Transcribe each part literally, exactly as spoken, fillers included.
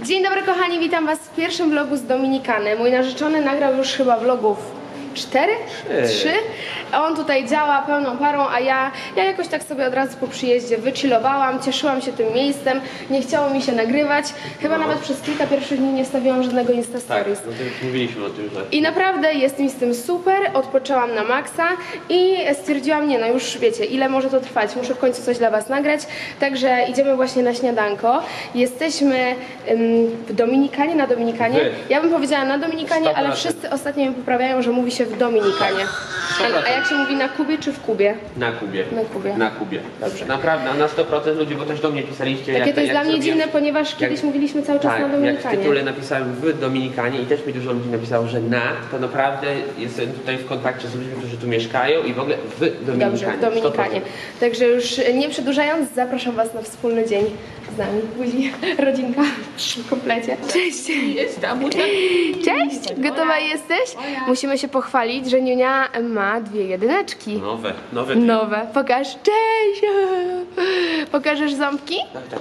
Dzień dobry kochani, witam was w pierwszym vlogu z Dominikany. Mój narzeczony nagrał już chyba vlogów cztery? trzy. On tutaj działa pełną parą, a ja, ja jakoś tak sobie od razu po przyjeździe wychillowałam, cieszyłam się tym miejscem, nie chciało mi się nagrywać. Chyba no. nawet przez kilka pierwszych dni nie stawiałam żadnego Insta Stories. Tak, no to mówiliśmy o tym, że... I naprawdę jest mi z tym super, odpoczęłam na maksa i stwierdziłam, nie no już wiecie, ile może to trwać, muszę w końcu coś dla was nagrać. Także idziemy właśnie na śniadanko. Jesteśmy ym, w Dominikanie, na Dominikanie. Wy. Ja bym powiedziała na Dominikanie, ale wszyscy ostatnio mnie poprawiają, że mówi się w Dominikanie. A, a jak się mówi, na Kubie czy w Kubie? Na Kubie. Na Kubie. Na Kubie. Dobrze. Naprawdę, na sto procent ludzi, bo też do mnie pisaliście. Takie jak, to jest jak dla mnie zrobiłem, dziwne, ponieważ jak, kiedyś mówiliśmy cały czas tak, na Dominikanie. Jak w tytule napisałem w Dominikanie i też mi dużo ludzi napisało, że na, to naprawdę jestem tutaj w kontakcie z ludźmi, którzy tu mieszkają i w ogóle w Dominikanie. Dobrze, w Dominikanie. Także już nie przedłużając, zapraszam was na wspólny dzień z nami. Buzi, rodzinka w komplecie. Cześć! Cześć! Gotowa jesteś? Musimy się pochwalić, że Niunia ma dwie jedyneczki. Nowe, nowe. Nowe. Pokaż. Cześć! Pokażesz ząbki?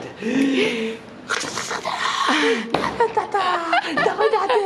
Dawaj tatę!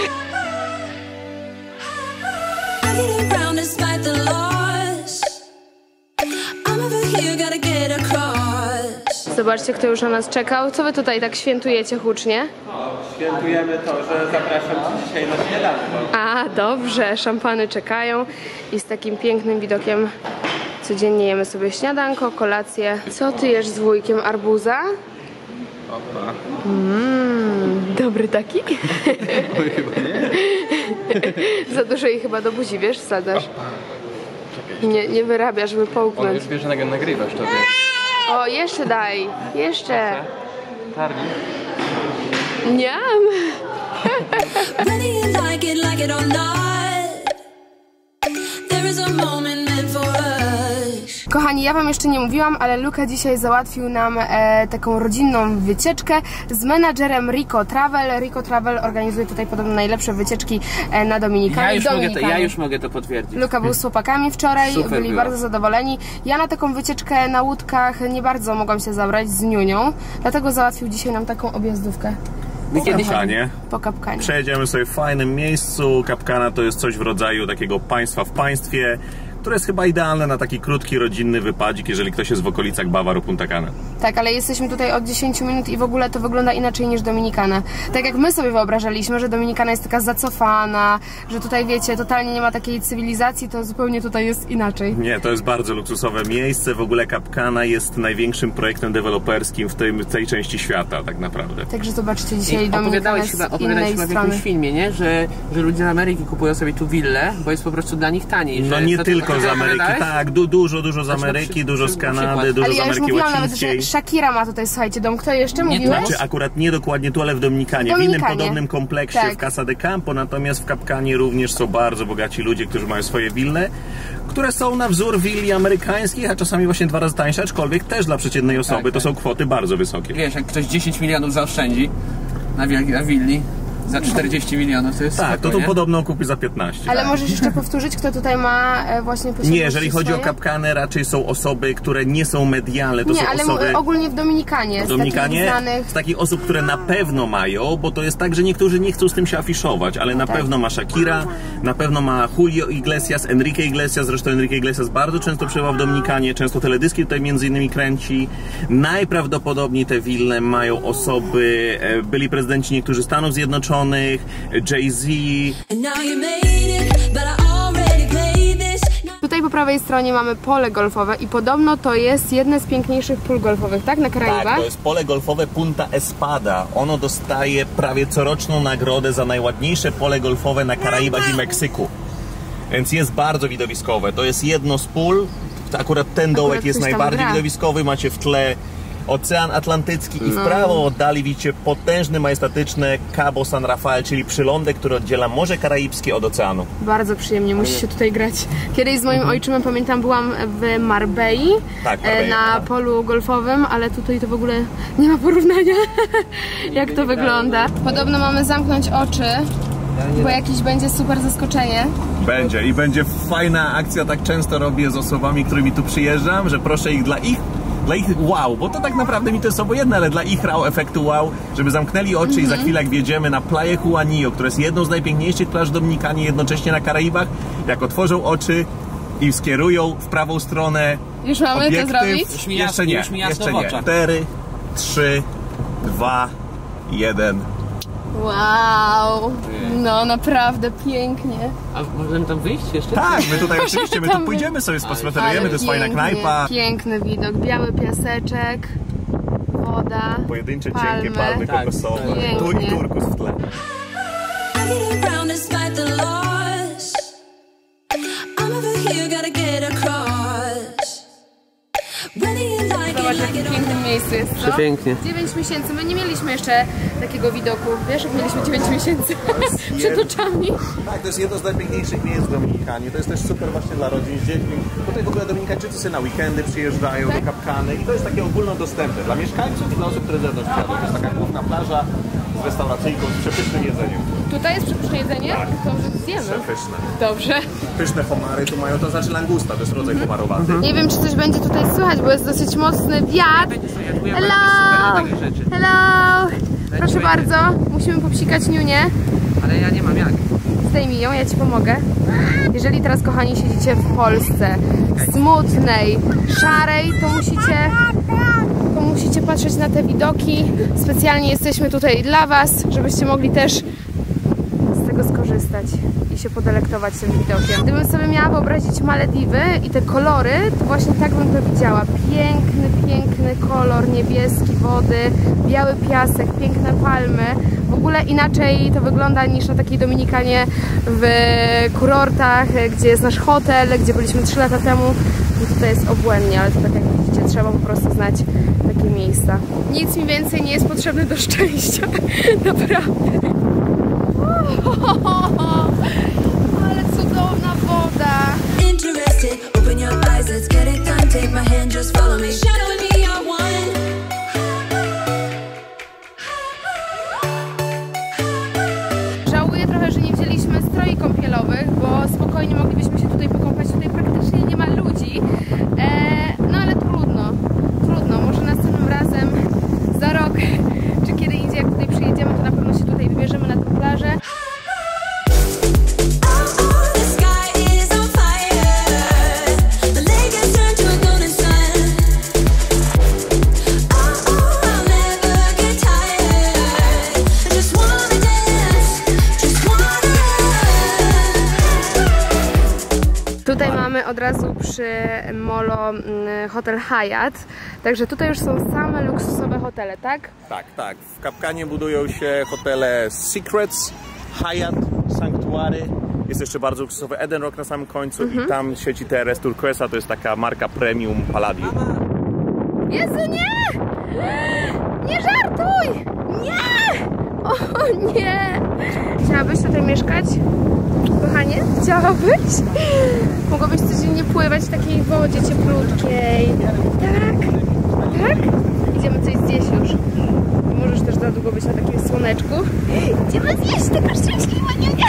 Zobaczcie, kto już na nas czekał. Co wy tutaj tak świętujecie hucznie? O, świętujemy to, że zapraszam cię dzisiaj na śniadanko. A, dobrze. Szampany czekają i z takim pięknym widokiem codziennie jemy sobie śniadanko, kolację. Co ty jesz z wujkiem? Arbuza? Opa. Mmm, dobry taki? Chyba nie. Za dużo jej chyba do buzi, wiesz, wsadzasz. Nie, nie wyrabiasz, żeby On połknąć. już wie, że nagrywasz, to wiesz. O, jeszcze daj. Jeszcze. Tarni. Niam. Kochani, ja wam jeszcze nie mówiłam, ale Luka dzisiaj załatwił nam e, taką rodzinną wycieczkę z menadżerem Rico Travel. Rico Travel organizuje tutaj podobno najlepsze wycieczki e, na Dominikanie. Ja już, mogę to, ja już mogę to potwierdzić. Luka był z chłopakami wczoraj, Super byli było. bardzo zadowoleni. Ja na taką wycieczkę na łódkach nie bardzo mogłam się zabrać z Niunią, dlatego załatwił dzisiaj nam taką objazdówkę. My kiedyś... Kapkanie. Po Kapkanie. Przejedziemy sobie w fajnym miejscu. Kapkana to jest coś w rodzaju takiego państwa w państwie, które jest chyba idealne na taki krótki, rodzinny wypadzik, jeżeli ktoś jest w okolicach Bawaru, Punta Cana. Tak, ale jesteśmy tutaj od dziesięciu minut i w ogóle to wygląda inaczej niż Dominikana. Tak jak my sobie wyobrażaliśmy, że Dominikana jest taka zacofana, że tutaj wiecie, totalnie nie ma takiej cywilizacji, to zupełnie tutaj jest inaczej. Nie, to jest bardzo luksusowe miejsce. W ogóle Kapkana jest największym projektem deweloperskim w tej, tej części świata, tak naprawdę. Także zobaczcie dzisiaj I Dominikana opowiadałeś z chyba, innej opowiadałeś chyba w strony. jakimś filmie, nie? Że, że ludzie z Ameryki kupują sobie tu willę, bo jest po prostu dla nich taniej. No że nie to, tylko to, z Ameryki, tak, du dużo, dużo z Ameryki, przy, dużo przy, z Kanady, przykład. dużo Ale z ja już Ameryki mówiłam nawet, Łacińskiej. że Shakira ma tutaj, słuchajcie, dom. Kto jeszcze Nie, mówiłeś? Znaczy akurat nie dokładnie tu, ale w Dominikanie, W w innym Dominikanie. podobnym kompleksie, Tak. w Casa de Campo, natomiast w Kapkanie również są bardzo bogaci ludzie, którzy mają swoje wille, które są na wzór willi amerykańskich, a czasami właśnie dwa razy tańsze, aczkolwiek też dla przeciętnej osoby tak, to tak. są kwoty bardzo wysokie. Wiesz, jak ktoś dziesięć milionów zaoszczędzi na, na willi za czterdzieści milionów, to jest Tak, spoko, to tu nie? podobno kupi za piętnaście. Ale tak. możesz jeszcze powtórzyć, kto tutaj ma e, właśnie posiadłości Nie, jeżeli chodzi swoje? o Kapkanę, raczej są osoby, które nie są medialne, to Nie, są ale osoby... ogólnie w Dominikanie. W Dominikanie, z takich znanych... z takich osób, które na pewno mają, bo to jest tak, że niektórzy nie chcą z tym się afiszować, ale na tak. pewno ma Shakira, na pewno ma Julio Iglesias, Enrique Iglesias, zresztą Enrique Iglesias bardzo często przebywa w Dominikanie, często teledyski tutaj między innymi kręci. Najprawdopodobniej te wille mają osoby, e, byli prezydenci niektórzy Stanów Zjednoczonych, Jay-Z. Tutaj po prawej stronie mamy pole golfowe i podobno to jest jedne z piękniejszych pól golfowych, tak? Na Karaibach? Tak, to jest pole golfowe Punta Espada. Ono dostaje prawie coroczną nagrodę za najładniejsze pole golfowe na Karaibach i Meksyku. Więc jest bardzo widowiskowe. To jest jedno z pól. Akurat ten dołek Akurat jest ktoś tam najbardziej gra. widowiskowy. Macie w tle Ocean Atlantycki i w No. prawo oddali widzicie potężne, majestatyczne Cabo San Rafael, czyli przylądek, który oddziela Morze Karaibskie od oceanu. Bardzo przyjemnie, musi się tutaj grać. Kiedyś z moim Mhm. ojczymem, pamiętam, byłam w Marbei, Tak, e, Marbella, na tak. polu golfowym, ale tutaj to w ogóle nie ma porównania, jak to wygląda. Podobno mamy zamknąć oczy, bo jakieś będzie super zaskoczenie. Będzie i będzie fajna akcja, tak często robię z osobami, którymi tu przyjeżdżam, że proszę ich dla ich dla ich wow, bo to tak naprawdę mi to jest obojętne, ale dla ich wow, efektu wow, żeby zamknęli oczy i za chwilę jak wjedziemy na Playa Juanillo, która jest jedną z najpiękniejszych plaż w Dominikanie, jednocześnie na Karaibach, jak otworzą oczy i skierują w prawą stronę Już mamy obiektyw, to zrobić? Już mi jeszcze jasno, nie, już mi jasno jeszcze w nie. oczach. cztery, trzy, dwa, jeden. Wow, no naprawdę pięknie. A możemy tam wyjść jeszcze? Tak, my tutaj oczywiście, my tu Tam pójdziemy sobie, spacerujemy, to jest fajna pięknie, knajpa. Piękny widok, biały piaseczek, woda, Pojedyncze palmy. cienkie palmy Tak, kokosowe, pięknie. tu i turkus w tle. I get around despite the loss. I'm over here, gotta get across. Whether you like it, Zobacz, w like jakim it or pięknym not. miejscu jest, co? Przepięknie. dziewięć miesięcy, my nie mieliśmy jeszcze takiego widoku, wiesz, jak mieliśmy dziewięć miesięcy przed oczami. Tak, to jest jedno z najpiękniejszych miejsc w Dominikanie. To jest też super właśnie dla rodzin z dziećmi. Tutaj w ogóle Dominikańczycy sobie na weekendy przyjeżdżają do Kapkany i to jest takie ogólnodostępne dla mieszkańców i dla osób, które z zewnątrz przyjadą. To jest taka główna plaża z restauracyjką, z przepysznym jedzeniem. Tutaj jest przepyszne jedzenie? Tak. To zjemy. Przepyszne. Dobrze. Pyszne homary tu mają, to znaczy langusta, to jest rodzaj homarowaty. Nie wiem, czy coś będzie tutaj słychać, bo jest dosyć mocny wiatr. Hello! Hello! Proszę bardzo, musimy popsikać Niunię. Ale ja nie mam jak. Zdejmij ją, ja Ci pomogę. Jeżeli teraz, kochani, siedzicie w Polsce smutnej, szarej, to musicie, to musicie patrzeć na te widoki. Specjalnie jesteśmy tutaj dla Was, żebyście mogli też z tego skorzystać i się podelektować tym widokiem. Gdybym sobie miała wyobrazić Malediwy i te kolory, to właśnie tak bym to widziała. Piękny, piękny kolor niebieski wody, biały piasek, piękne palmy. W ogóle inaczej to wygląda niż na takiej Dominikanie w kurortach, gdzie jest nasz hotel, gdzie byliśmy trzy lata temu. I tutaj jest obłędnie, ale to tak jak widzicie, trzeba po prostu znać takie miejsca. Nic mi więcej nie jest potrzebne do szczęścia. Naprawdę. Ale cudowna woda. Interested, open your eyes, let's get it done. Take my hand, just follow me. Shadow with me, you're one. Żałuję trochę, że nie wzięliśmy stroi kąpielowych, bo spokojnie moglibyśmy się tutaj pokąpać. Tutaj praktycznie nie ma ludzi. E, no ale trudno, trudno. Może następnym razem, za rok, czy kiedy indziej, jak tutaj przyjedziemy, to na pewno się tutaj wybierzemy na tę plażę. Tutaj mamy od razu przy molo mm, hotel Hyatt, także tutaj już są same luksusowe hotele, tak? Tak, tak. W Kapkanie budują się hotele Secrets, Hyatt, Sanctuary. Jest jeszcze bardzo luksusowy Eden Rock na samym końcu i tam sieci T R S Turquesa, to jest taka marka premium Palladium. Jezu, nie! Nie żartuj! Nie! O nie! Chciałabyś tutaj mieszkać? Kochanie, chciałabyś? Mogłabyś codziennie pływać w takiej wodzie cieplutkiej. Tak? Tak? Idziemy coś zjeść już. Możesz też za długo być na takim słoneczku. Idziemy zjeść, taka szczęśliwa niunia.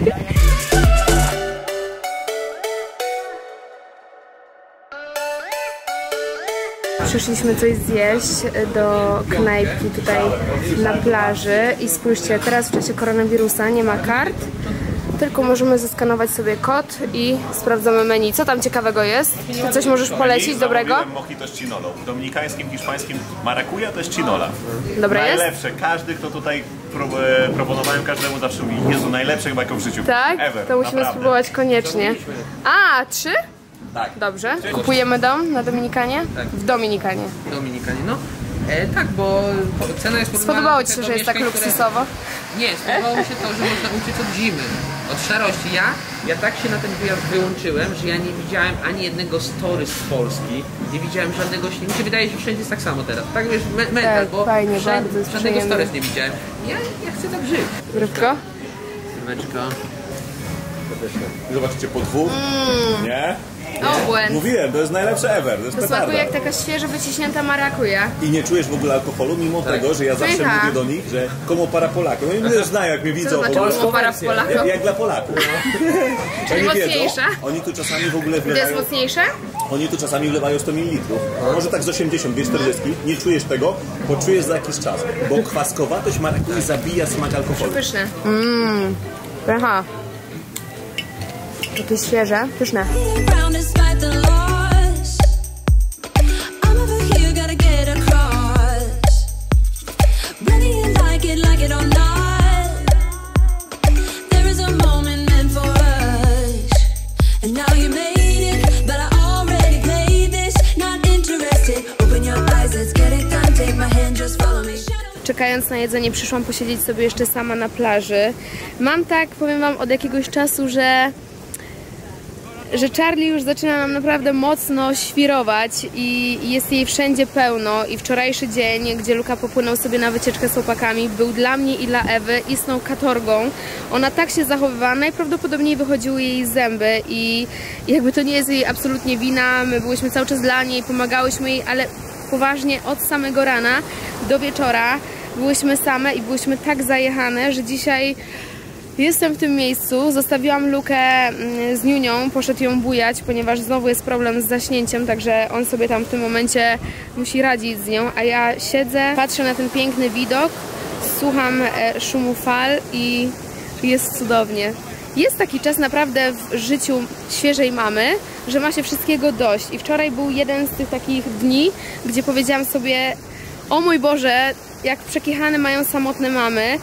Przyszliśmy coś zjeść do knajpki tutaj na plaży i spójrzcie, teraz w czasie koronawirusa nie ma kart, tylko możemy zeskanować sobie kod i sprawdzamy menu. Co tam ciekawego jest? Ty coś możesz polecić dobrego? Mojito z cinolą. W dominikańskim, hiszpańskim marakuja to jest cinola. Dobre jest? Najlepsze. Każdy, kto tutaj pro, proponowałem każdemu, zawsze mówi, Jezu, najlepsze chyba jaką w życiu. Tak? Ever, To musimy naprawdę. spróbować koniecznie. A, trzy? Tak. Dobrze. Kupujemy dom na Dominikanie? W Dominikanie. Dominikanie, no. E, tak, bo po- cena jest podobna Spodobało do Ci się, tego że jest tak mieszkań, które- luksusowo? Nie, spodobało mi się to, że można uciec od zimy, od szarości. Ja, ja tak się na ten wyjazd wyłączyłem, że ja nie widziałem ani jednego story z Polski, nie widziałem żadnego śniegu. Mi się wydaje, że wszędzie jest tak samo teraz. Tak wiesz, me mental, Tak, bo fajnie, wszędzie, bardzo jest żadnego przyjemne. stories nie widziałem. Ja, ja chcę tak żyć. Rybko? Rybeczko. Zobaczycie po dwóch, Mm. nie? Obłęd. Mówiłem, to jest najlepsze ever, to jest To smakuje petarda. jak taka świeżo wyciśnięta marakuja. I nie czujesz w ogóle alkoholu, mimo tego, że ja zawsze Pycha. mówię do nich, że komu para Polaków. Oni mnie znają, jak mnie widzą. Co to w znaczy ogóle. komu para Polaków? Jak, jak dla Polaków. Czyli Oni wiedzą, mocniejsza? oni tu czasami w ogóle To jest wlewają, mocniejsze? oni tu czasami wlewają sto mililitrów. Może tak z osiemdziesiąt, dwie czterdzieści. Nie czujesz tego, poczujesz za jakiś czas. Bo kwaskowatość marakui zabija smak alkoholu. Pyszne. Mmm. Pycha. Takie świeże, pyszne. Round despite the loss. I'm over here, gotta get across. Whether you like it, like it or not, there is a moment meant for us. And now you made it, but I already played this. Not interested, open your eyes, let's get it done. Take my hand, just follow me. Czekając na jedzenie, przyszłam posiedzieć sobie jeszcze sama na plaży. Mam tak, powiem wam, od jakiegoś czasu, że że Charlie już zaczyna nam naprawdę mocno świrować i jest jej wszędzie pełno i wczorajszy dzień, gdzie Luka popłynął sobie na wycieczkę z chłopakami, był dla mnie i dla Ewy istną katorgą. Ona tak się zachowywała, najprawdopodobniej wychodziły jej zęby i jakby to nie jest jej absolutnie wina, my byłyśmy cały czas dla niej, pomagałyśmy jej, ale poważnie od samego rana do wieczora byłyśmy same i byłyśmy tak zajechane, że dzisiaj jestem w tym miejscu, zostawiłam Lukę z Niunią, poszedł ją bujać, ponieważ znowu jest problem z zaśnięciem, także on sobie tam w tym momencie musi radzić z nią, a ja siedzę, patrzę na ten piękny widok, słucham szumu fal i jest cudownie. Jest taki czas naprawdę w życiu świeżej mamy, że ma się wszystkiego dość i wczoraj był jeden z tych takich dni, gdzie powiedziałam sobie, o mój Boże, jak przekichane mają samotne mamy.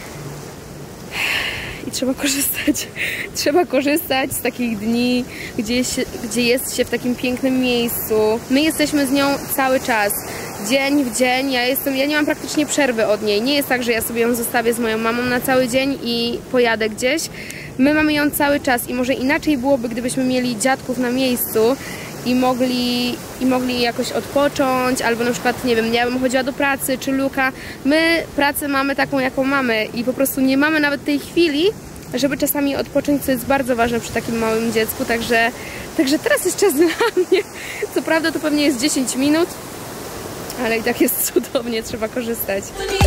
I trzeba korzystać. Trzeba korzystać z takich dni, gdzie jest, się, gdzie jest się w takim pięknym miejscu. My jesteśmy z nią cały czas. Dzień w dzień. Ja, jestem, ja nie mam praktycznie przerwy od niej. Nie jest tak, że ja sobie ją zostawię z moją mamą na cały dzień i pojadę gdzieś. My mamy ją cały czas i może inaczej byłoby, gdybyśmy mieli dziadków na miejscu i mogli, i mogli jakoś odpocząć, albo na przykład, nie wiem, ja bym chodziła do pracy, czy Luka. My pracę mamy taką, jaką mamy i po prostu nie mamy nawet tej chwili, żeby czasami odpocząć, co jest bardzo ważne przy takim małym dziecku, także, także teraz jest czas dla mnie. Co prawda to pewnie jest dziesięć minut, ale i tak jest cudownie, trzeba korzystać.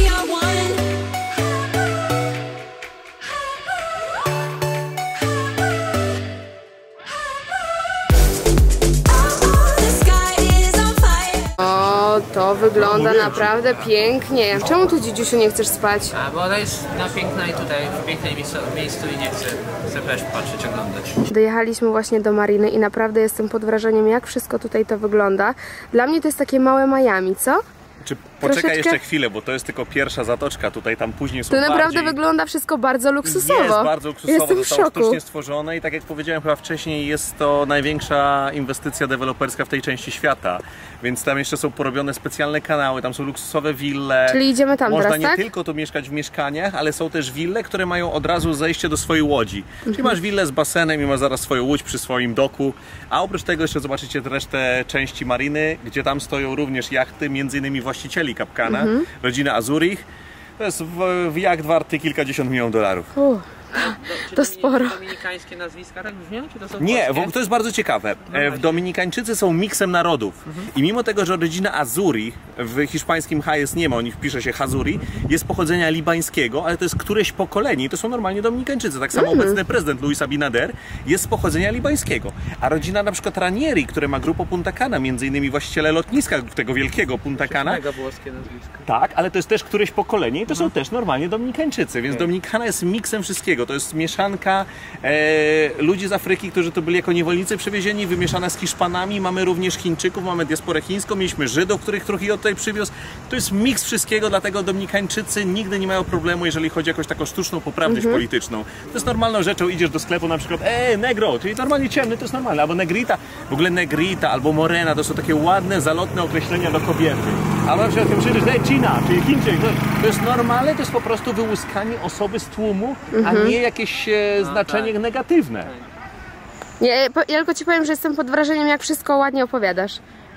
O, to wygląda naprawdę pięknie. Czemu tu, dzidziusiu, nie chcesz spać? A, bo ona jest na piękna i tutaj w pięknej miejscu, miejscu i nie chcę, chcę też patrzeć, oglądać. Dojechaliśmy właśnie do mariny i naprawdę jestem pod wrażeniem, jak wszystko tutaj to wygląda. Dla mnie to jest takie małe Miami, co? Czy poczekaj Troszeczkę- jeszcze chwilę, bo to jest tylko pierwsza zatoczka, tutaj tam później są To naprawdę bardziej... wygląda wszystko bardzo luksusowo. Jest bardzo luksusowo, Jestem w zostało szoku. sztucznie stworzone i tak jak powiedziałem chyba wcześniej, jest to największa inwestycja deweloperska w tej części świata, więc tam jeszcze są porobione specjalne kanały, tam są luksusowe wille. Czyli idziemy tam Można teraz, nie tak? tylko tu mieszkać w mieszkaniach, ale są też wille, które mają od razu zejście do swojej łodzi. Czyli Mhm. masz willę z basenem i masz zaraz swoją łódź przy swoim doku, a oprócz tego jeszcze zobaczycie resztę części mariny, gdzie tam stoją również jachty, między innymi właścicieli kapkana, Mhm. rodzina Azurich. To jest w, w jacht warty kilkadziesiąt milionów dolarów. U, Czy to sporo. dominikańskie nazwiska tak brzmią, czy to są Nie, polskie? bo to jest bardzo ciekawe. E, W Dominikańczycy są miksem narodów. I mimo tego, że rodzina Azuri w hiszpańskim Hayes nie ma, u nich pisze się Hazuri, jest pochodzenia libańskiego, ale to jest któreś pokolenie i to są normalnie Dominikańczycy. Tak samo obecny prezydent Luis Abinader jest z pochodzenia libańskiego. A rodzina na przykład Ranieri, które ma grupę Punta Cana, między innymi właściciele lotniska tego wielkiego Punta Cana. Mega włoskie nazwisko. Tak, ale to jest też któreś pokolenie i to są też normalnie Dominikańczycy, więc Dominikana jest miksem wszystkiego. To jest mieszanka e, ludzi z Afryki, którzy tu byli jako niewolnicy przewiezieni, wymieszana z Hiszpanami. Mamy również Chińczyków, mamy diasporę chińską, mieliśmy Żydów, których Trujillo tutaj przywiózł. To jest miks wszystkiego, dlatego Dominikańczycy nigdy nie mają problemu, jeżeli chodzi o jakąś taką sztuczną poprawność polityczną. To jest normalną rzeczą, idziesz do sklepu na przykład, e, negro, czyli normalnie ciemny, to jest normalne, albo negrita. W ogóle negrita albo morena to są takie ładne, zalotne określenia do kobiety. Albo na przykład przyjdziesz, ej, China, czyli Chińczyk, to, to jest normalne, to jest po prostu wyłuskanie osoby z tłumu, a nie jakieś e, znaczenie tak. negatywne. Nie, po- ja tylko ci powiem, że jestem pod wrażeniem, jak wszystko ładnie opowiadasz.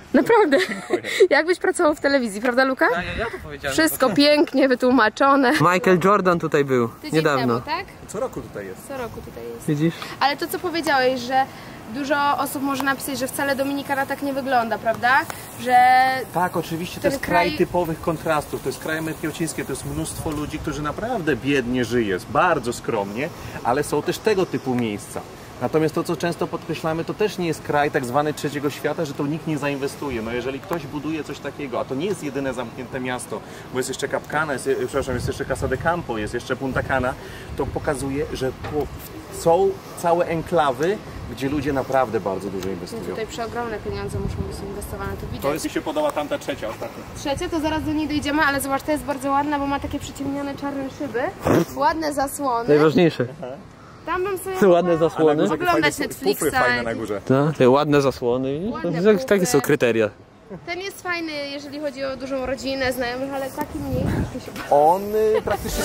Naprawdę. Jakbyś pracował w telewizji, prawda Luka? Ja, ja to powiedziałem. Wszystko pięknie wytłumaczone. Michael Jordan tutaj był Tydzień niedawno. temu, tak? Co roku tutaj jest. Co roku tutaj jest. Widzisz? Ale to co powiedziałeś, że dużo osób może napisać, że wcale Dominikana tak nie wygląda, prawda? Że Tak, oczywiście, to Ten jest kraj kraj- typowych kontrastów, to jest kraj Metkiociński, to jest mnóstwo ludzi, którzy naprawdę biednie żyje, bardzo skromnie, ale są też tego typu miejsca. Natomiast to, co często podkreślamy, to też nie jest kraj tak zwany trzeciego świata, że to nikt nie zainwestuje. No jeżeli ktoś buduje coś takiego, a to nie jest jedyne zamknięte miasto, bo jest jeszcze Capcana, jest, przepraszam, jest jeszcze Casa de Campo, jest jeszcze Punta Cana, to pokazuje, że po, są całe enklawy, gdzie ludzie naprawdę bardzo dużo inwestują. tutaj przeogromne pieniądze muszą być inwestowane, to widać. To jest, mi się podoba tamta trzecia ostatnia. Trzecia, to zaraz do niej dojdziemy, ale zobacz, to jest bardzo ładna, bo ma takie przyciemnione czarne szyby, ładne zasłony. Najważniejsze. Tam bym sobie Te ładne mogła zasłony. oglądać Netflixa. fajne na górze. No, te ładne zasłony. Ładne Tak- pupy. Takie są kryteria. Ten jest fajny, jeżeli chodzi o dużą rodzinę, znajomych, ale taki mniej. troszkę się- On y, praktycznie...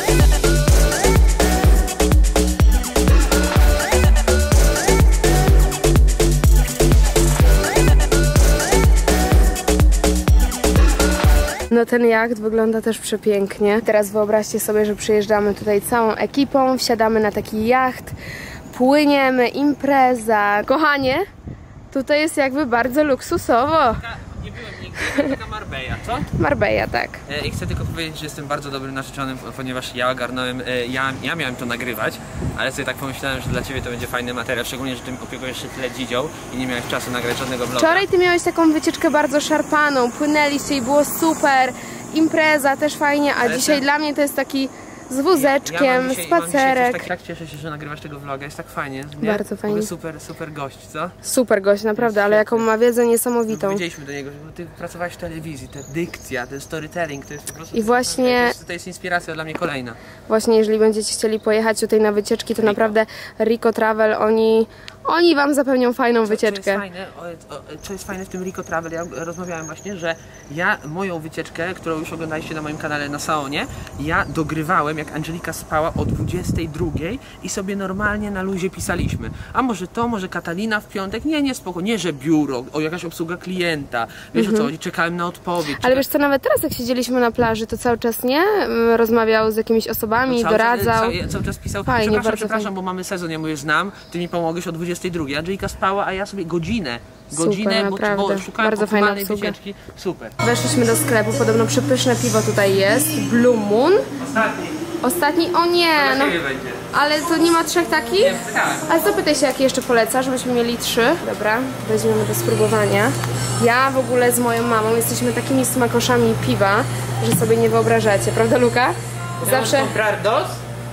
No ten jacht wygląda też przepięknie. Teraz wyobraźcie sobie, że przyjeżdżamy tutaj całą ekipą, wsiadamy na taki jacht, płyniemy, impreza. Kochanie, tutaj jest jakby bardzo luksusowo. Nie byłem nigdy, taka Marbella, co? Marbella, tak. I chcę tylko powiedzieć, że jestem bardzo dobrym narzeczonym, ponieważ ja ogarnąłem, e, ja, ja miałem to nagrywać, ale sobie tak pomyślałem, że dla Ciebie to będzie fajny materiał, szczególnie, że Ty opiekujesz się tyle dzidzią i nie miałeś czasu nagrać żadnego vloga. Wczoraj ty miałeś taką wycieczkę bardzo szarpaną, płynęliście i było super, impreza też fajnie, a Ale dzisiaj ten- dla mnie to jest taki z Ja wózeczkiem, mam dzisiaj, spacerek. Mam dzisiaj tak, tak cieszę się, że nagrywasz tego vloga, jest tak fajnie. Nie? Bardzo W ogóle fajnie. Super, super gość, co? Super gość, naprawdę, ale jaką ma wiedzę niesamowitą. Powiedzieliśmy do niego, że ty pracowałeś w telewizji, ta dykcja, ten storytelling, to jest po prostu... I właśnie- To jest, to jest inspiracja dla mnie kolejna. Właśnie, jeżeli będziecie chcieli pojechać tutaj na wycieczki, to naprawdę Rico Travel, oni, oni wam zapewnią fajną Co jest wycieczkę. fajne, o, o, co jest fajne w tym Rico Travel, ja rozmawiałem właśnie, że ja moją wycieczkę, którą już oglądaliście na moim kanale na Saonie, ja dogrywałem, jak Angelika spała o dwudziestej drugiej i sobie normalnie na luzie pisaliśmy. A może to, może Katalina w piątek? Nie, nie, spoko, nie, że biuro, o jakaś obsługa klienta, wiesz o co chodzi, czekałem na odpowiedź. Ale wiesz co, nawet teraz jak siedzieliśmy na plaży, to cały czas nie Mm, rozmawiał z jakimiś osobami, Cały czas- doradzał. Cały, cały czas pisał, Fajnie, przepraszam, bardzo przepraszam, fajnie. bo mamy sezon, ja mówię, znam, ty mi pomogłeś o dwudziestej drugiej. Angelika spała, a ja sobie godzinę, godzinę, bo, bo naprawdę. szukałem Bardzo fajna optymalnej obsługa. wycieczki. Super. Weszliśmy do sklepu, podobno przepyszne piwo tutaj jest, Blue Moon. Ostatni. Ostatni, o nie, no, Ciebie będzie. ale to nie ma trzech takich? Nie, tak. Ale zapytaj się, jakie jeszcze polecasz, żebyśmy mieli trzy. Dobra, weźmiemy do spróbowania. Ja w ogóle z moją mamą jesteśmy takimi smakoszami piwa, że sobie nie wyobrażacie, prawda Luka? Zawsze, Comprar dos?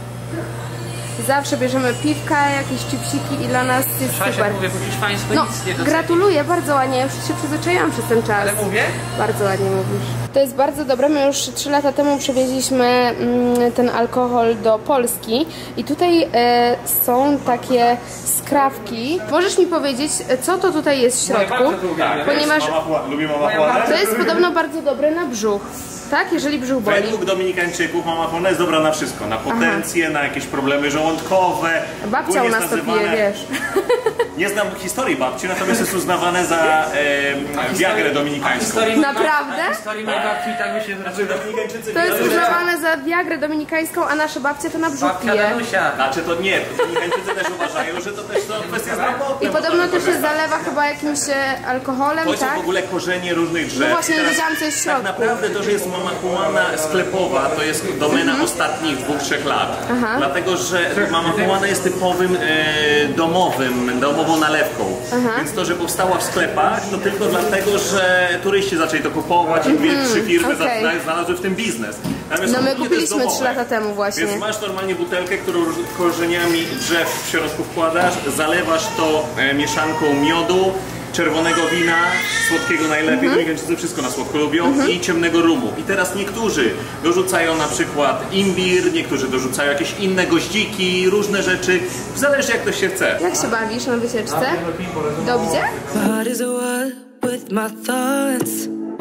zawsze bierzemy piwka, jakieś chipsiki i dla nas jest Szasia super. mówię po hiszpańsku, No, nic nie doceni. gratuluję, bardzo ładnie, ja już się przyzwyczaiłam przez ten czas. Ale mówię? Bardzo ładnie mówisz. To jest bardzo dobre. My już trzy lata temu przywieźliśmy mm, ten alkohol do Polski i tutaj e, są takie skrawki. Możesz mi powiedzieć, co to tutaj jest w środku? bardzo to uwielbiam. Ponieważ Lubi mama Moja Juana? to jest podobno bardzo dobre na brzuch. Tak? Jeżeli brzuch boli. Według Dominikańczyków mama Juana jest dobra na wszystko. Na potencję, na jakieś problemy żołądkowe. Babcia Ogólnie u nas jest to pije, nazywane- wiesz. Nie znam historii babci, natomiast jest uznawane za e, wiagrę dominikańską. Historii mojej Naprawdę? babci- a historii mojej babci tak mi się raczej Dominikańczycy To jest wierzą, że- uznawane za wiagrę dominikańską, a nasze babcie to na brzuch babcia pije. Danusia. Znaczy to nie, to Dominikańczycy też uważają, że to też to kwestia zdrowotna. I podobno też się zalewa chyba jakimś e, alkoholem, To są tak? w ogóle korzenie różnych drzew. No właśnie, I teraz wiedziałam, co jest w Tak środku. naprawdę to, że jest marihuana sklepowa, to jest domena ostatnich dwóch, trzech lat. Aha. Dlatego, że marihuana jest typowym e, domowym, domową nalewką. Więc to, że powstała w sklepach, to tylko dlatego, że turyści zaczęli to kupować i dwie, trzy firmy za- okej. za- znalazły w tym biznes. Natomiast No my ogólnie to jest kupiliśmy trzy domowe. lata temu właśnie. Więc masz normalnie butelkę, którą korzeniami drzew w środku wkładasz, zalewasz to e, mieszanką miodu, czerwonego wina, słodkiego najlepiej, Mhm. Dominikańczycy wszystko na słodko lubią, i ciemnego rumu. I teraz niektórzy dorzucają na przykład imbir, niektórzy dorzucają jakieś inne goździki, różne rzeczy, zależy jak to się chce. Jak się bawisz na wycieczce? Dobrze? What is a what with my thoughts?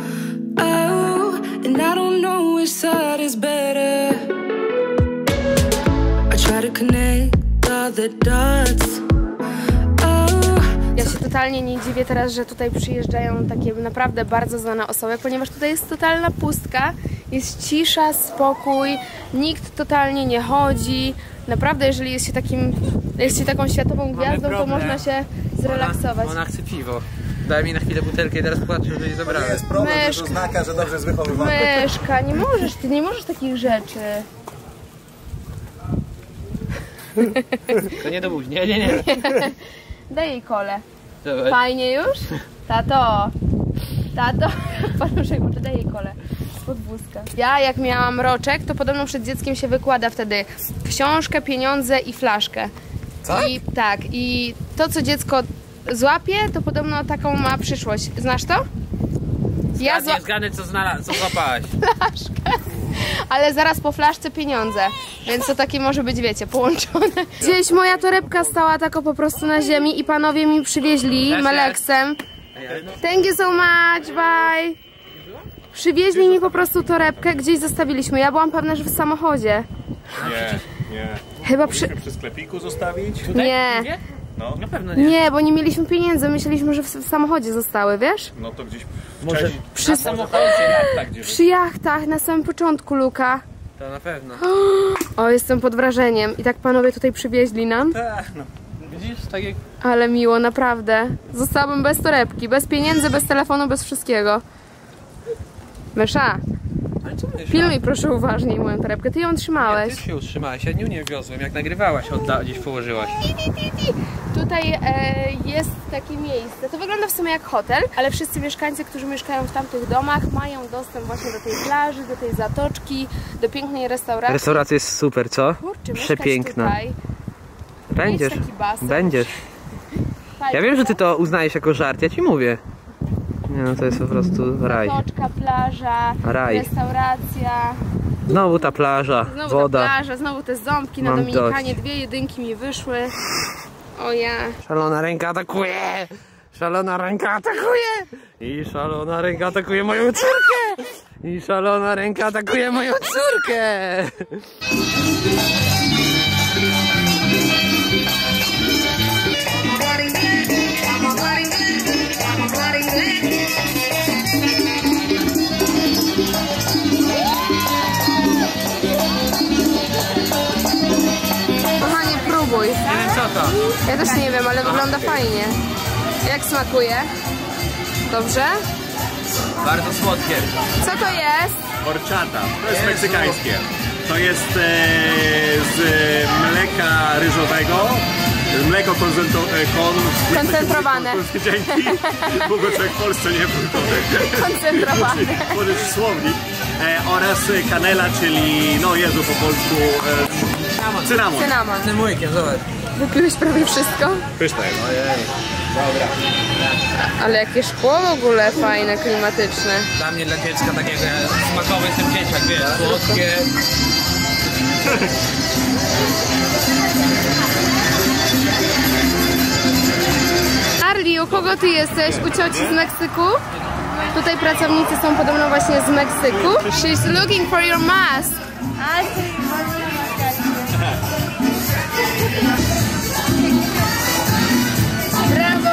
Oh, and I don't know which side is better. I try to connect all the dots. Oh, Ja się totalnie nie dziwię teraz, że tutaj przyjeżdżają takie naprawdę bardzo znane osoby, ponieważ tutaj jest totalna pustka, jest cisza, spokój, nikt totalnie nie chodzi. Naprawdę, jeżeli jest się takim, jest się taką światową gwiazdą, to można się zrelaksować. Ona, ona chce piwo. Daj mi na chwilę butelkę i teraz płaczę, że jej zabrałem. To jest problem, że Myszka. to znaka, że dobrze jest wychowywany. Myszka, nie możesz, ty nie możesz takich rzeczy. To nie do buzi. Nie, nie, nie. Daj jej kolę. Dobra. Fajnie już? Tato! Tato! Panuszek, może daj jej kolę spod wózka. Ja jak miałam roczek, to podobno przed dzieckiem się wykłada wtedy książkę, pieniądze i flaszkę. Tak? I, tak, i to co dziecko złapie, to podobno taką ma przyszłość. Znasz to? Ja Zgadnij, zgadnij co, znalaz- co złapałaś. ale zaraz po flaszce pieniądze, więc to takie może być, wiecie, połączone. Gdzieś moja torebka stała tako po prostu na ziemi i panowie mi przywieźli Cześć, meleksem. Thank you so much, bye. Przywieźli mi po prostu torebkę, gdzieś zostawiliśmy. Ja byłam pewna, że w samochodzie. Nie, nie. Chyba przy... Przy sklepiku zostawić? Nie, Nie? No. Na pewno nie. nie, bo nie mieliśmy pieniędzy. Myśleliśmy, że w, w samochodzie zostały, wiesz? No to gdzieś Może wcześniej. Przy, Tak, gdzieś. przy jachtach na samym początku, Luka. To na pewno. O, jestem pod wrażeniem. I tak panowie tutaj przywieźli nam. Tak, no. Widzisz? Tak jak... Ale miło, naprawdę. Zostałabym bez torebki, bez pieniędzy, bez telefonu, bez wszystkiego. Mysza, Ale co myślisz? pilnuj proszę uważniej moją torebkę. Ty ją Nie, trzymałeś. ty się utrzymałaś, ja nią nie wiozłem. Jak nagrywałaś, odda gdzieś położyłaś. Tutaj e, jest takie miejsce. To wygląda w sumie jak hotel, ale wszyscy mieszkańcy, którzy mieszkają w tamtych domach, mają dostęp właśnie do tej plaży, do tej zatoczki, do pięknej restauracji. Restauracja jest super, co? Kurczę, mieszkać Przepiękna. Tutaj, Będziesz. mieć taki basen. Będziesz. Fajnie, Ja wiem, że ty co? to uznajesz jako żart, ja ci mówię. Nie no, to jest po prostu raj. Zatoczka, plaża, Raj. restauracja. Znowu ta plaża, Znowu woda. ta plaża, znowu te ząbki na Mam Dominikanie, dość. dwie jedynki mi wyszły. O ja. Szalona ręka atakuje! Szalona ręka atakuje! I szalona ręka atakuje moją córkę! I szalona ręka atakuje moją córkę! Kochanie, próbuj. Nie wiem co to. Ja też nie wiem, ale wygląda fajnie. Jak smakuje? Dobrze? Bardzo słodkie. Co to jest? Horchata. To jest meksykańskie. To jest e, z mleka ryżowego. Mleko konzento, e, kon, Koncentrowane. Dzięki. Długo człowiek w Polsce nie był to. Koncentrowane. Tworzyć słownik. E, oraz kanela, czyli no Jezu po polsku e, cynamon. Cynamon. Tym łykiem, zobacz. Wypiłeś prawie wszystko? Pyszne jest. Ojej. Dobra. Ale jakie szkło w ogóle fajne, klimatyczne. Dla mnie, dla dziecka takiego smakowy jestem dzieciak, wiesz, słodkie. Arli, u kogo ty jesteś? U cioci z Meksyku? Tutaj pracownicy są podobno właśnie z Meksyku. She's looking for your mask. Brawo!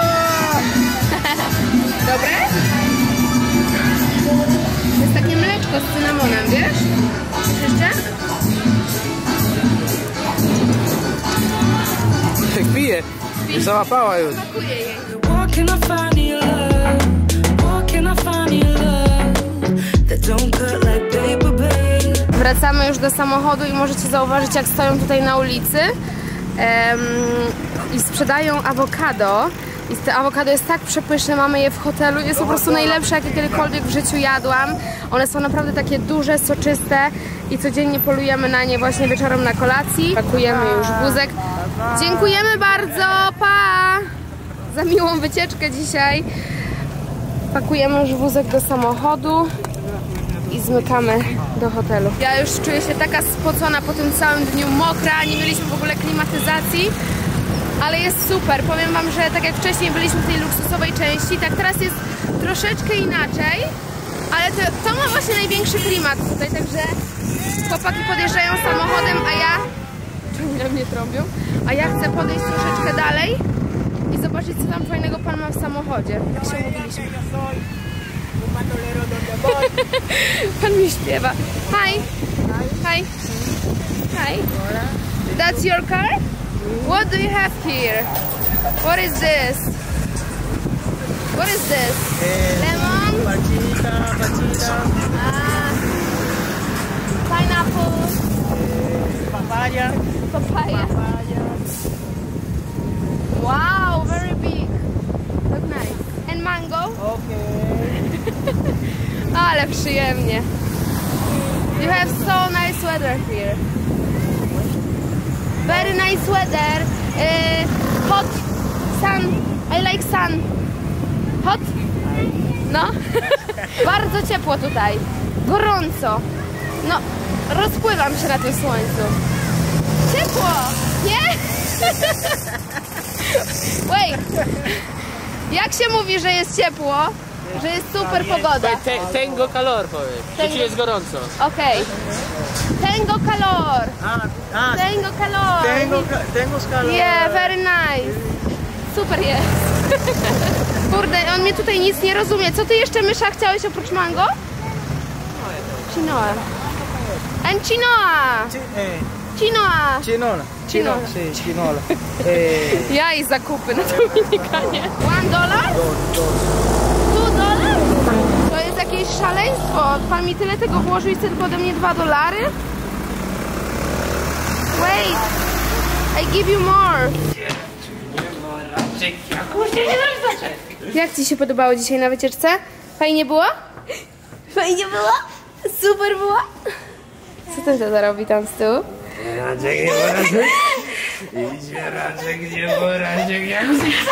Dobre? To jest takie mleczko z cynamonem, wiesz? Jeszcze? Tak pije. I załapała już. Smakuje jej. What can I find in your love? What can I find in your love that don't cut like paper, babe? Wracamy już do samochodu i możecie zauważyć, jak stoją tutaj na ulicy em, i sprzedają awokado. I te awokado jest tak przepyszne, mamy je w hotelu, jest po prostu najlepsze, jakie kiedykolwiek w życiu jadłam. One są naprawdę takie duże, soczyste i codziennie polujemy na nie właśnie wieczorem na kolacji. Pakujemy już wózek. Dziękujemy bardzo, pa! Za miłą wycieczkę dzisiaj. Pakujemy już wózek do samochodu i zmykamy do hotelu. Ja już czuję się taka spocona po tym całym dniu, mokra, nie mieliśmy w ogóle klimatyzacji, ale jest super. Powiem wam, że tak jak wcześniej byliśmy w tej luksusowej części, tak teraz jest troszeczkę inaczej, ale to, to ma właśnie największy klimat tutaj, także chłopaki podjeżdżają samochodem, a ja... Czemu na mnie trąbią? A ja chcę podejść troszeczkę dalej i zobaczyć, zobaczyć, co tam fajnego pan ma w samochodzie. Jak się mówiliśmy. Pan mi śpiewa. Hi. Hi. Hi. That's your car? What do you have here? What is this? What is this? Lemon? Pachita, pachita, Ah. Pineapple. papaya, Papaya. papaya. Wow, very big. Look nice. And mango? Okay. Ale przyjemnie. You have so nice weather here. Very nice weather. Uh, hot. Sun. I like sun. Hot? No. Bardzo ciepło tutaj. Gorąco. No, rozpływam się na tym słońcu. Ciepło! Nie? Wait. Jak się mówi, że jest ciepło? Że jest super pogoda. Tengo calor, powiedz. Tengo- Czy jest gorąco? Okej. Tengo calor. Ah, ah, Tengo calor. tengo, ca- tengo calor. Yeah, very nice. Super jest. Kurde, on mnie tutaj nic nie rozumie. Co ty jeszcze, Mysza, chciałeś oprócz mango? Quinoa. And quinoa. Chi- eh, Quinoa. chinola. Chinola. Sí, chinola. Eh, Ja i zakupy na Dominikanie. One dollar? Two dollar? To jest jakieś szaleństwo. Pan mi tyle tego włożył i chce tylko ode mnie dwa dolary? Wait. I give you more. Jak ci się podobało dzisiaj na wycieczce? Fajnie było? Fajnie było? Super było? Co ten tata robi tam z tyłu? Raczek nie porażek. Idzie raczek nie porażek. Jak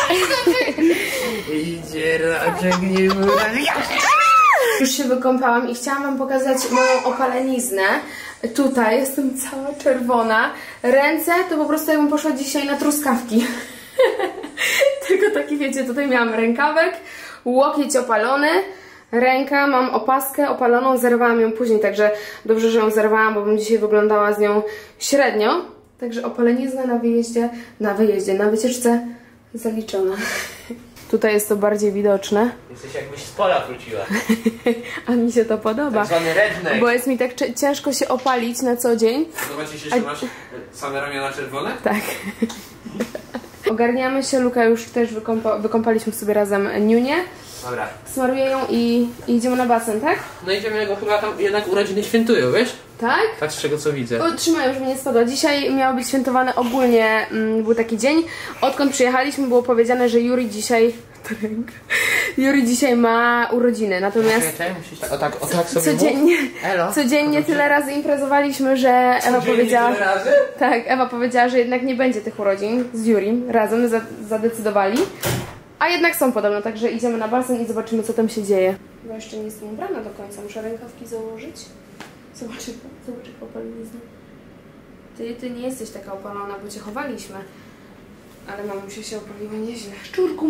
Idzie raczek nie porażek. Już się wykąpałam i chciałam wam pokazać moją opaleniznę. Tutaj jestem cała czerwona. Ręce to po prostu jakbym poszła dzisiaj na truskawki. Tylko taki, wiecie, tutaj miałam rękawek, łokieć opalony, ręka, mam opaskę opaloną, zerwałam ją później, także dobrze, że ją zerwałam, bo bym dzisiaj wyglądała z nią średnio. Także opalenizna na wyjeździe, na wyjeździe, na wycieczce zaliczona. Tutaj jest to bardziej widoczne. Jesteś jakbyś z pola wróciła. A mi się to podoba. Tak zwany redneck. Bo jest mi tak cze- ciężko się opalić na co dzień. Zobaczysz, jeszcze masz same ramiona czerwone? Tak. Ogarniamy się, Luka już też wykąpa- wykąpaliśmy sobie razem Niunię. Dobra. Smaruję ją i, i idziemy na basen, tak? No idziemy, go chyba tam jednak urodziny świętują, wiesz? Tak? Tak z czego co widzę. O, trzymaj, żeby nie spadła. Dzisiaj miało być świętowane ogólnie, mm, był taki dzień. Odkąd przyjechaliśmy, było powiedziane, że Juri dzisiaj... Juri dzisiaj ma urodziny, natomiast Czekaj, musisz tak, o tak, o tak sobie codziennie, mów. Elo. codziennie tyle razy imprezowaliśmy, że Ewa powiedziała... Tyle razy? Tak, Ewa powiedziała, że jednak nie będzie tych urodzin z Jurim. Razem za zadecydowali. A jednak są podobno, także idziemy na basen i zobaczymy, co tam się dzieje. Bo jeszcze nie jestem ubrana do końca, muszę rękawki założyć. Zobacz, zobacz jak opalenizna. Ty, ty nie jesteś taka opalona, bo cię chowaliśmy. Ale mamusia się opaliła nieźle. Szczurku!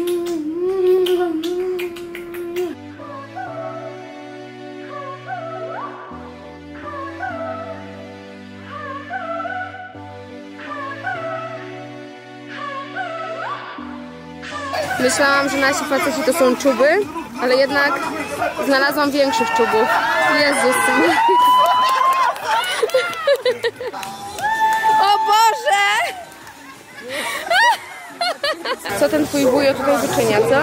Myślałam, że nasi faceci to są czuby, ale jednak znalazłam większych czubów. Jezus. O Boże! Co ten twój wujo tutaj wyczynia, co?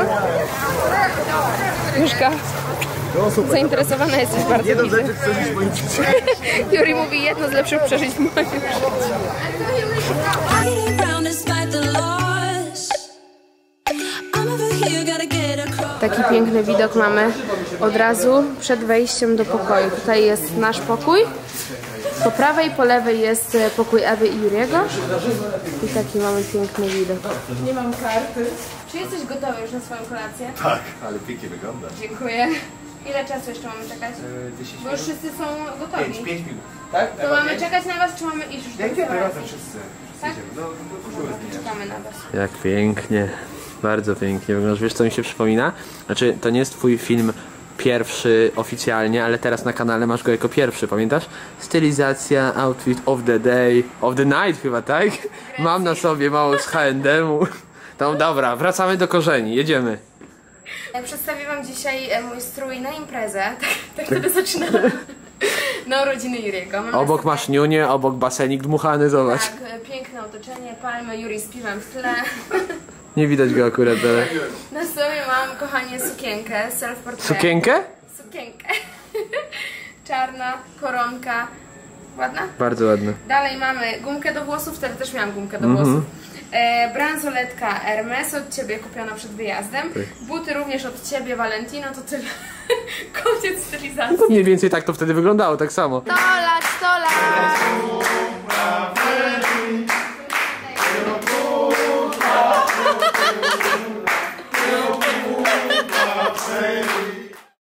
Juszka, zainteresowana jesteś bardzo. Jedno z lepszych przeżyć w moim życiu. Juri mówi, jedno z lepszych przeżyć w moim życiu. Getting round despite the loss. I'm over here, gotta get across. Taki piękny widok mamy od razu przed wejściem do pokoju. Tutaj jest nasz pokój. Po prawej, po lewej jest pokój Ewy i Juriego. I taki mamy piękny widok. Nie mam karty. Czy jesteś gotowy już na swoją kolację? Tak, ale pięknie wygląda. Dziękuję. Ile czasu jeszcze mamy czekać? dziesięć Bo już wszyscy są gotowi. pięć, pięć minut. Tak? To mamy czekać na was, czy mamy iść już do Jak nie, razem restauracji? wszyscy. Tak? No, no, no, Czekamy na was. Jak pięknie, bardzo pięknie wyglądasz. Wiesz co mi się przypomina? Znaczy to nie jest twój film pierwszy oficjalnie, ale teraz na kanale masz go jako pierwszy, pamiętasz? Stylizacja, outfit of the day, of the night chyba, tak? Mam na sobie mało z H and M-u. No dobra, wracamy do korzeni, jedziemy. Przedstawię wam dzisiaj e, mój strój na imprezę. Tak, tak wtedy zaczynamy. Na urodziny Juriego. Mamy Obok sobie- masz niunię, obok basenik dmuchany, zobacz. Tak, e, piękne otoczenie, palmy, Juri z piwem w tle. Nie widać go akurat, ale... Na sobie mam, kochanie, sukienkę, self-portrait. Sukienkę? Sukienkę. Czarna, koronka. Ładna? Bardzo ładny. Dalej mamy gumkę do włosów, wtedy też miałam gumkę do Mhm. włosów. E, bransoletka Hermes od ciebie kupiona przed wyjazdem. Tak. Buty również od ciebie, Valentino, to tyle. Koniec stylizacji. No mniej więcej tak to wtedy wyglądało, tak samo. sto lat, sto lat! Say